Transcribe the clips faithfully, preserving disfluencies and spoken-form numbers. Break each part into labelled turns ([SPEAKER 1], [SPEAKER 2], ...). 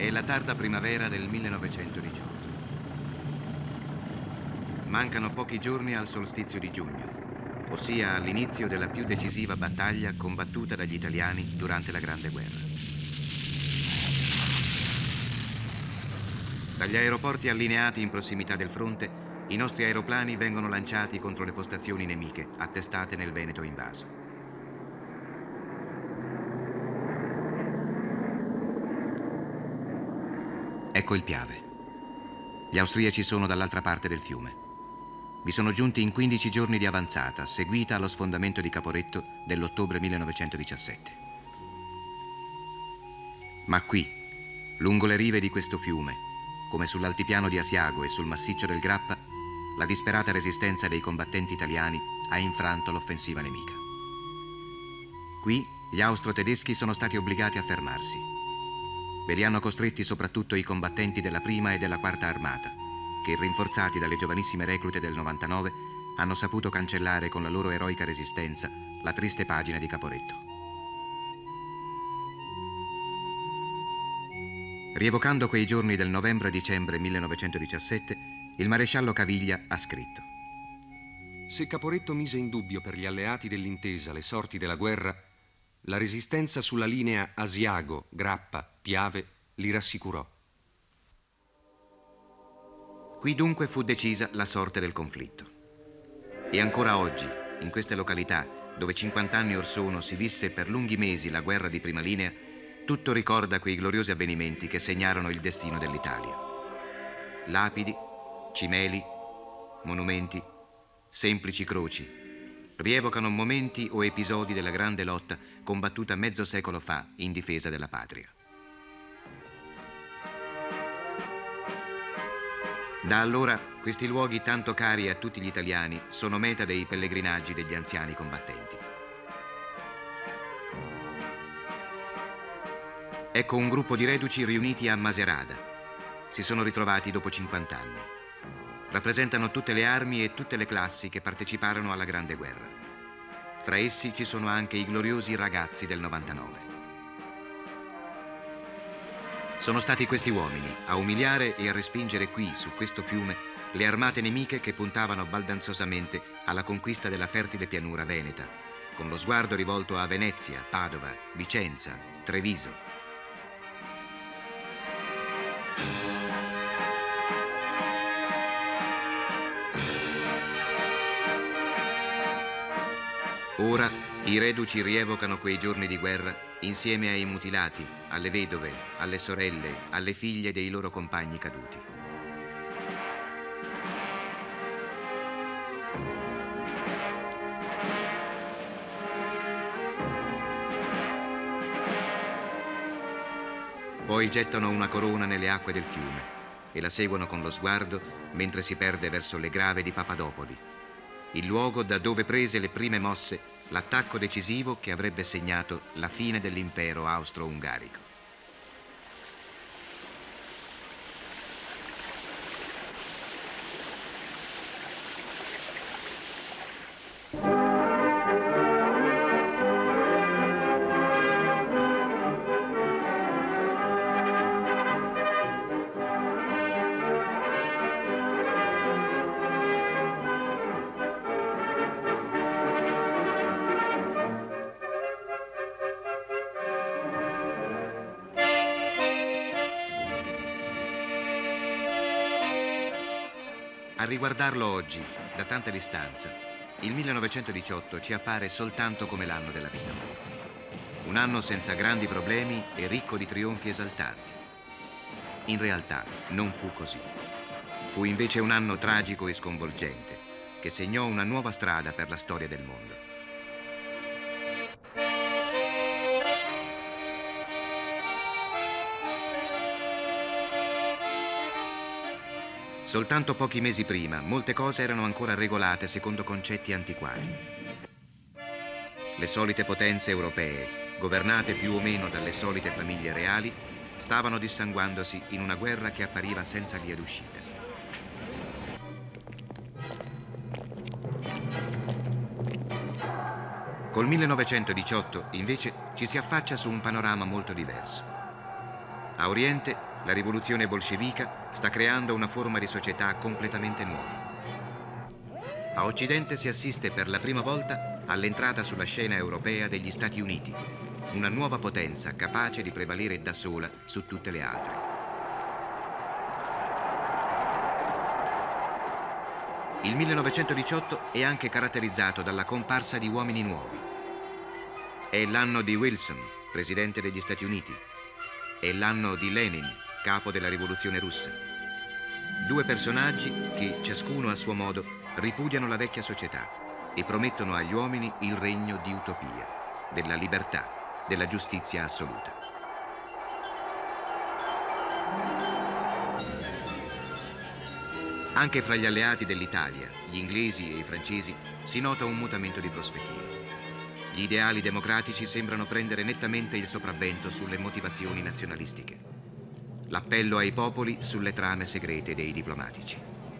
[SPEAKER 1] È la tarda primavera del millenovecentodiciotto. Mancano pochi giorni al solstizio di giugno, ossia all'inizio della più decisiva battaglia combattuta dagli italiani durante la Grande Guerra. Dagli aeroporti allineati in prossimità del fronte, i nostri aeroplani vengono lanciati contro le postazioni nemiche attestate nel Veneto invaso. Ecco il Piave. Gli austriaci sono dall'altra parte del fiume. Vi sono giunti in quindici giorni di avanzata, seguita allo sfondamento di Caporetto dell'ottobre millenovecentodiciassette. Ma qui, lungo le rive di questo fiume, come sull'altipiano di Asiago e sul massiccio del Grappa, la disperata resistenza dei combattenti italiani ha infranto l'offensiva nemica. Qui gli austro-tedeschi sono stati obbligati a fermarsi. Ve li hanno costretti soprattutto i combattenti della prima e della quarta armata, che, rinforzati dalle giovanissime reclute del novantanove, hanno saputo cancellare con la loro eroica resistenza la triste pagina di Caporetto. Rievocando quei giorni del novembre-dicembre millenovecentodiciassette, il maresciallo Caviglia ha scritto:
[SPEAKER 2] Se Caporetto mise in dubbio per gli alleati dell'intesa le sorti della guerra, la resistenza sulla linea Asiago, Grappa, Piave li rassicurò.
[SPEAKER 1] Qui dunque fu decisa la sorte del conflitto. E ancora oggi, in queste località, dove cinquant'anni or sono si visse per lunghi mesi la guerra di prima linea, tutto ricorda quei gloriosi avvenimenti che segnarono il destino dell'Italia. Lapidi, cimeli, monumenti, semplici croci rievocano momenti o episodi della grande lotta combattuta mezzo secolo fa in difesa della patria. Da allora, questi luoghi tanto cari a tutti gli italiani sono meta dei pellegrinaggi degli anziani combattenti. Ecco un gruppo di reduci riuniti a Maserata. Si sono ritrovati dopo cinquant'anni. Rappresentano tutte le armi e tutte le classi che parteciparono alla Grande Guerra. Fra essi ci sono anche i gloriosi ragazzi del novantanove. Sono stati questi uomini a umiliare e a respingere qui, su questo fiume, le armate nemiche che puntavano baldanzosamente alla conquista della fertile pianura veneta, con lo sguardo rivolto a Venezia, Padova, Vicenza, Treviso. Ora i reduci rievocano quei giorni di guerra insieme ai mutilati, alle vedove, alle sorelle, alle figlie dei loro compagni caduti. Poi gettano una corona nelle acque del fiume e la seguono con lo sguardo mentre si perde verso le grave di Papadopoli, il luogo da dove prese le prime mosse l'attacco decisivo che avrebbe segnato la fine dell'impero austro-ungarico. A riguardarlo oggi, da tanta distanza, il millenovecentodiciotto ci appare soltanto come l'anno della vittoria. Un anno senza grandi problemi e ricco di trionfi esaltanti. In realtà non fu così. Fu invece un anno tragico e sconvolgente, che segnò una nuova strada per la storia del mondo. Soltanto pochi mesi prima, molte cose erano ancora regolate secondo concetti antiquati. Le solite potenze europee, governate più o meno dalle solite famiglie reali, stavano dissanguandosi in una guerra che appariva senza via d'uscita. Col millenovecentodiciotto, invece, ci si affaccia su un panorama molto diverso. A Oriente, la rivoluzione bolscevica sta creando una forma di società completamente nuova. A Occidente si assiste per la prima volta all'entrata sulla scena europea degli Stati Uniti, una nuova potenza capace di prevalere da sola su tutte le altre. Il millenovecentodiciotto è anche caratterizzato dalla comparsa di uomini nuovi. È l'anno di Wilson, presidente degli Stati Uniti. È l'anno di Lenin, capo della rivoluzione russa. Due personaggi che, ciascuno a suo modo, ripudiano la vecchia società e promettono agli uomini il regno di utopia, della libertà, della giustizia assoluta. Anche fra gli alleati dell'Italia, gli inglesi e i francesi, si nota un mutamento di prospettiva. Gli ideali democratici sembrano prendere nettamente il sopravvento sulle motivazioni nazionalistiche. L'appello ai popoli sulle trame segrete dei diplomatici.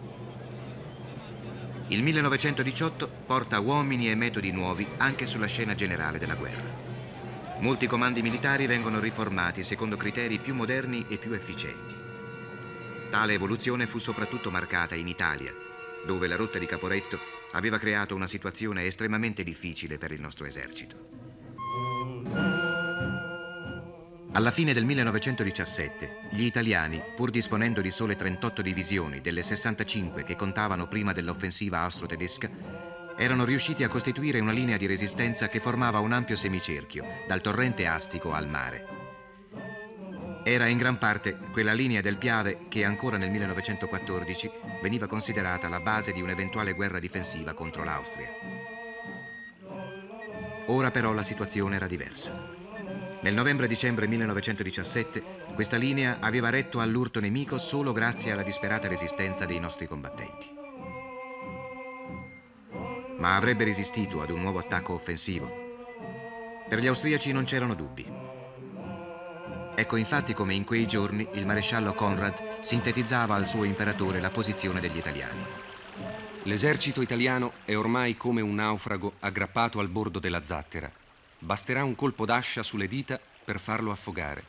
[SPEAKER 1] Il millenovecentodiciotto porta uomini e metodi nuovi anche sulla scena generale della guerra. Molti comandi militari vengono riformati secondo criteri più moderni e più efficienti. Tale evoluzione fu soprattutto marcata in Italia, dove la rotta di Caporetto aveva creato una situazione estremamente difficile per il nostro esercito. Alla fine del millenovecentodiciassette, gli italiani, pur disponendo di sole trentotto divisioni delle sessantacinque che contavano prima dell'offensiva austro-tedesca, erano riusciti a costituire una linea di resistenza che formava un ampio semicerchio, dal torrente Astico al mare. Era in gran parte quella linea del Piave che ancora nel millenovecentoquattordici veniva considerata la base di un'eventuale guerra difensiva contro l'Austria. Ora però la situazione era diversa. Nel novembre-dicembre millenovecentodiciassette questa linea aveva retto all'urto nemico solo grazie alla disperata resistenza dei nostri combattenti. Ma avrebbe resistito ad un nuovo attacco offensivo? Per gli austriaci non c'erano dubbi. Ecco infatti come in quei giorni il maresciallo Conrad sintetizzava al suo imperatore la posizione degli italiani.
[SPEAKER 2] L'esercito italiano è ormai come un naufrago aggrappato al bordo della zattera. Basterà un colpo d'ascia sulle dita per farlo affogare.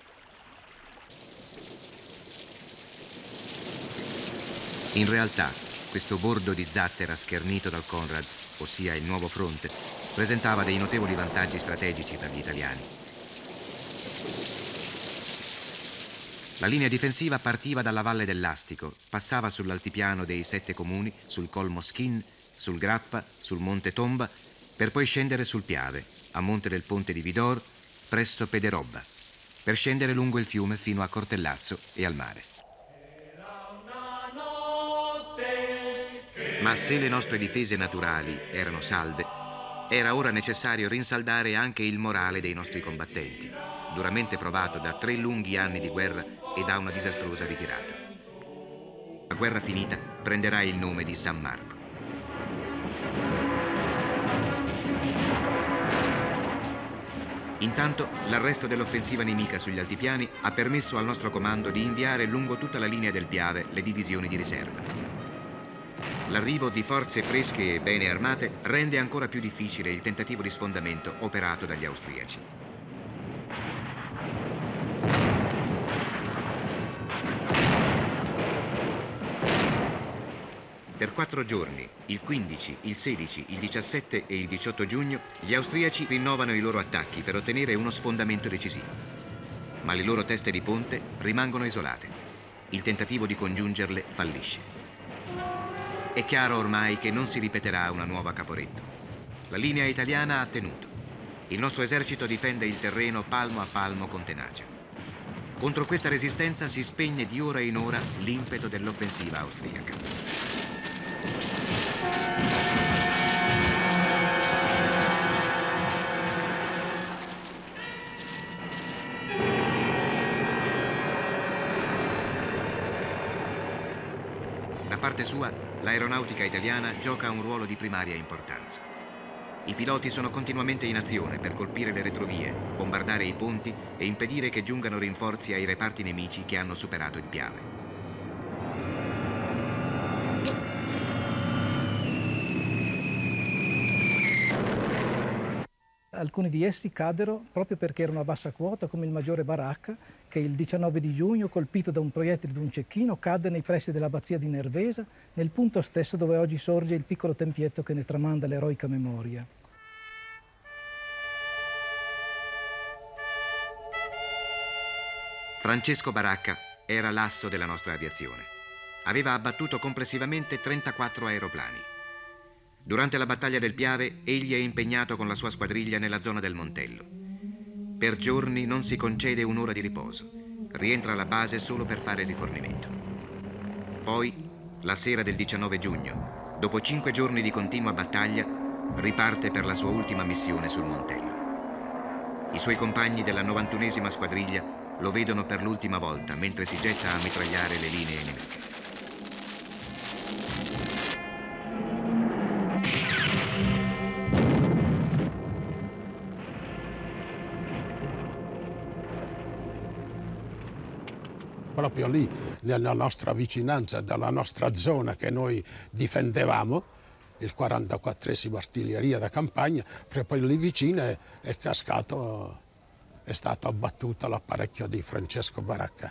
[SPEAKER 1] In realtà, questo bordo di zattera schernito dal Conrad, ossia il nuovo fronte, presentava dei notevoli vantaggi strategici per gli italiani. La linea difensiva partiva dalla valle dell'Astico, passava sull'altipiano dei Sette Comuni, sul Col Moschin, sul Grappa, sul Monte Tomba, per poi scendere sul Piave, a monte del ponte di Vidor, presso Pederobba, per scendere lungo il fiume fino a Cortellazzo e al mare. Ma se le nostre difese naturali erano salde, era ora necessario rinsaldare anche il morale dei nostri combattenti, duramente provato da tre lunghi anni di guerra e da una disastrosa ritirata. La guerra finita prenderà il nome di San Marco. Intanto, l'arresto dell'offensiva nemica sugli altipiani ha permesso al nostro comando di inviare lungo tutta la linea del Piave le divisioni di riserva. L'arrivo di forze fresche e bene armate rende ancora più difficile il tentativo di sfondamento operato dagli austriaci. Per quattro giorni, il quindici, il sedici, il diciassette e il diciotto giugno, gli austriaci rinnovano i loro attacchi per ottenere uno sfondamento decisivo. Ma le loro teste di ponte rimangono isolate. Il tentativo di congiungerle fallisce. È chiaro ormai che non si ripeterà una nuova Caporetto. La linea italiana ha tenuto. Il nostro esercito difende il terreno palmo a palmo con tenacia. Contro questa resistenza si spegne di ora in ora l'impeto dell'offensiva austriaca. Da parte sua, l'aeronautica italiana gioca un ruolo di primaria importanza. I piloti sono continuamente in azione per colpire le retrovie, bombardare i ponti e impedire che giungano rinforzi ai reparti nemici che hanno superato il Piave.
[SPEAKER 3] alcuni di essi caddero proprio perché erano a bassa quota, come il maggiore Baracca, che il diciannove di giugno, colpito da un proiettile di un cecchino, cadde nei pressi dell'abbazia di Nervesa, nel punto stesso dove oggi sorge il piccolo tempietto che ne tramanda l'eroica memoria.
[SPEAKER 1] Francesco Baracca era l'asso della nostra aviazione. Aveva abbattuto complessivamente trentaquattro aeroplani. Durante la battaglia del Piave, egli è impegnato con la sua squadriglia nella zona del Montello. Per giorni non si concede un'ora di riposo. Rientra alla base solo per fare rifornimento. Poi, la sera del diciannove giugno, dopo cinque giorni di continua battaglia, riparte per la sua ultima missione sul Montello. I suoi compagni della novantunesima squadriglia lo vedono per l'ultima volta mentre si getta a mitragliare le linee nemiche.
[SPEAKER 4] Proprio lì, nella nostra vicinanza, dalla nostra zona che noi difendevamo, il quarantaquattresimo Artiglieria da Campagna, proprio lì vicino è, è cascato, è stato abbattuto l'apparecchio di Francesco Baracca.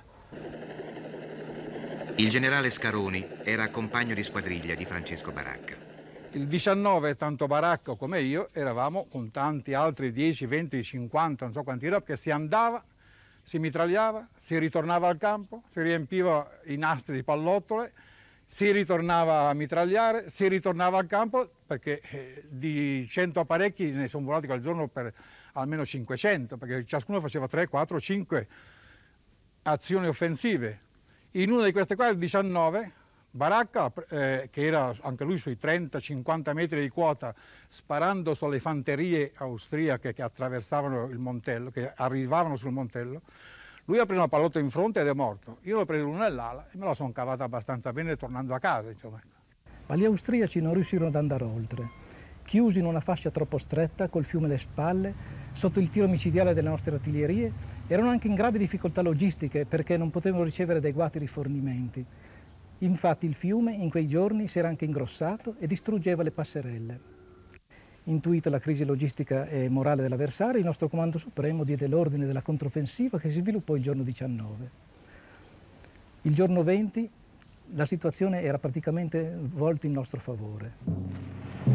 [SPEAKER 1] Il generale Scaroni era compagno di squadriglia di Francesco Baracca.
[SPEAKER 5] Il diciannove, tanto Baracca come io, eravamo con tanti altri dieci, venti, cinquanta, non so quanti era, perché si andava, si mitragliava, si ritornava al campo, si riempiva i nastri di pallottole, si ritornava a mitragliare, si ritornava al campo, perché eh, di cento apparecchi ne sono volati quel giorno per almeno cinquecento, perché ciascuno faceva tre, quattro, cinque azioni offensive. In una di queste qua, il diciannove, Baracca, eh, che era anche lui sui trenta cinquanta metri di quota, sparando sulle fanterie austriache che attraversavano il Montello, che arrivavano sul Montello, lui ha preso una pallotta in fronte ed è morto. Io l'ho preso l'una nell'ala e me la sono cavata abbastanza bene tornando a casa, insomma.
[SPEAKER 3] Ma gli austriaci non riuscirono ad andare oltre. Chiusi in una fascia troppo stretta, col fiume alle spalle, sotto il tiro micidiale delle nostre artiglierie, erano anche in gravi difficoltà logistiche perché non potevano ricevere adeguati rifornimenti. Infatti il fiume in quei giorni si era anche ingrossato e distruggeva le passerelle. Intuita la crisi logistica e morale dell'avversario, il nostro comando supremo diede l'ordine della controffensiva che si sviluppò il giorno diciannove. Il giorno venti la situazione era praticamente volta in nostro favore.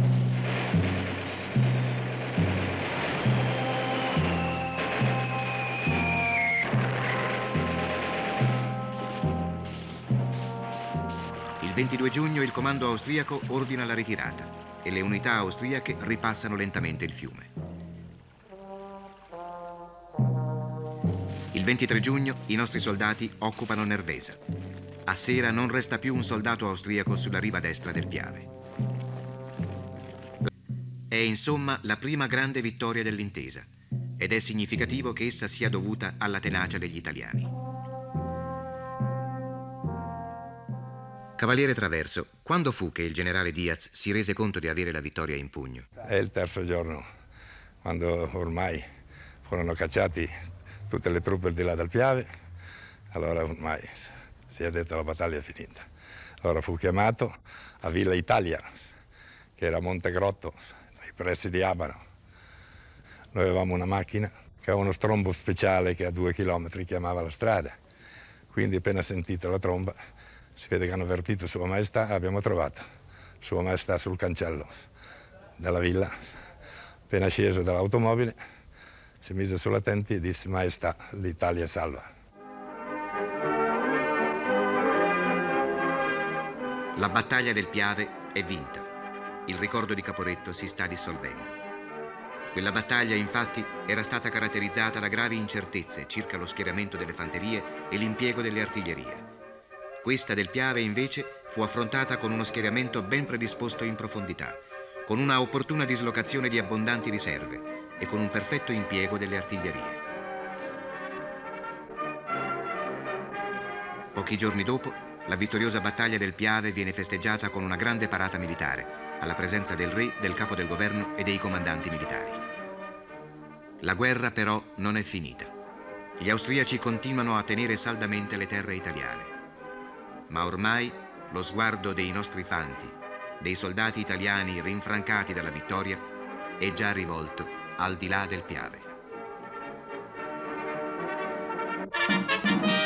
[SPEAKER 1] Il ventidue giugno il comando austriaco ordina la ritirata e le unità austriache ripassano lentamente il fiume. Il ventitré giugno i nostri soldati occupano Nervesa. A sera non resta più un soldato austriaco sulla riva destra del Piave. È insomma la prima grande vittoria dell'intesa ed è significativo che essa sia dovuta alla tenacia degli italiani. Cavaliere Traverso, quando fu che il generale Diaz si rese conto di avere la vittoria in pugno?
[SPEAKER 6] È il terzo giorno, quando ormai furono cacciati tutte le truppe di là dal Piave, allora ormai si è detto la battaglia è finita. Allora fu chiamato a Villa Italia, che era a Montegrotto, nei pressi di Abano. Noi avevamo una macchina che aveva uno strombo speciale che a due chilometri chiamava la strada. Quindi appena sentito la tromba, si vede che hanno avvertito Sua Maestà e abbiamo trovato Sua Maestà sul cancello della villa. Appena sceso dall'automobile, si mise sulla tenda e disse: Maestà, l'Italia è salva.
[SPEAKER 1] La battaglia del Piave è vinta. Il ricordo di Caporetto si sta dissolvendo. Quella battaglia, infatti, era stata caratterizzata da gravi incertezze circa lo schieramento delle fanterie e l'impiego delle artiglierie. Questa del Piave, invece, fu affrontata con uno schieramento ben predisposto in profondità, con una opportuna dislocazione di abbondanti riserve e con un perfetto impiego delle artiglierie. Pochi giorni dopo, la vittoriosa battaglia del Piave viene festeggiata con una grande parata militare, alla presenza del re, del capo del governo e dei comandanti militari. La guerra, però, non è finita. Gli austriaci continuano a tenere saldamente le terre italiane. Ma ormai lo sguardo dei nostri fanti, dei soldati italiani rinfrancati dalla vittoria, è già rivolto Al di là del Piave.